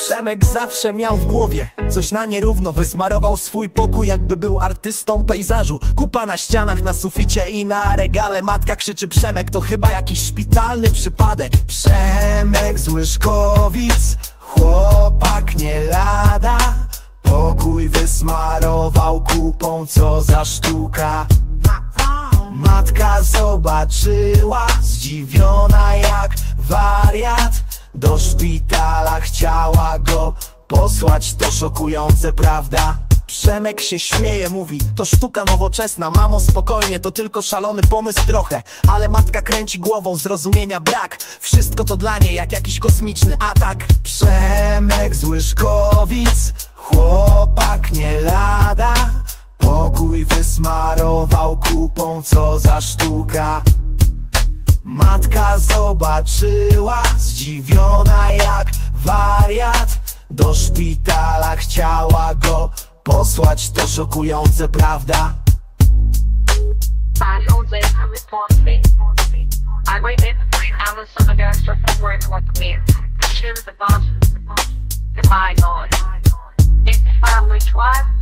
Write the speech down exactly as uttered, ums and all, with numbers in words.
Przemek zawsze miał w głowie coś na nierówno. Wysmarował swój pokój, jakby był artystą pejzażu. Kupa na ścianach, na suficie i na regale. Matka krzyczy: Przemek, to chyba jakiś szpitalny przypadek. Przemek z Łyżkowic, chłopak nie lada. Pokój wysmarował kupą, co za sztuka. Matka zobaczyła, zdziwiona jak wariat. Do szpitala chciała go posłać, to szokujące, prawda? Przemek się śmieje, mówi: to sztuka nowoczesna. Mamo, spokojnie, to tylko szalony pomysł trochę. Ale matka kręci głową, zrozumienia brak. Wszystko to dla niej jak jakiś kosmiczny atak. Przemek z Łyżkowic, chłopak nie lada. Pokój wysmarował kupą, co za sztuka. Matka zobaczyła, zdziwiona jak wariat. Do szpitala chciała go posłać, to szokujące, prawda? It's finally twice.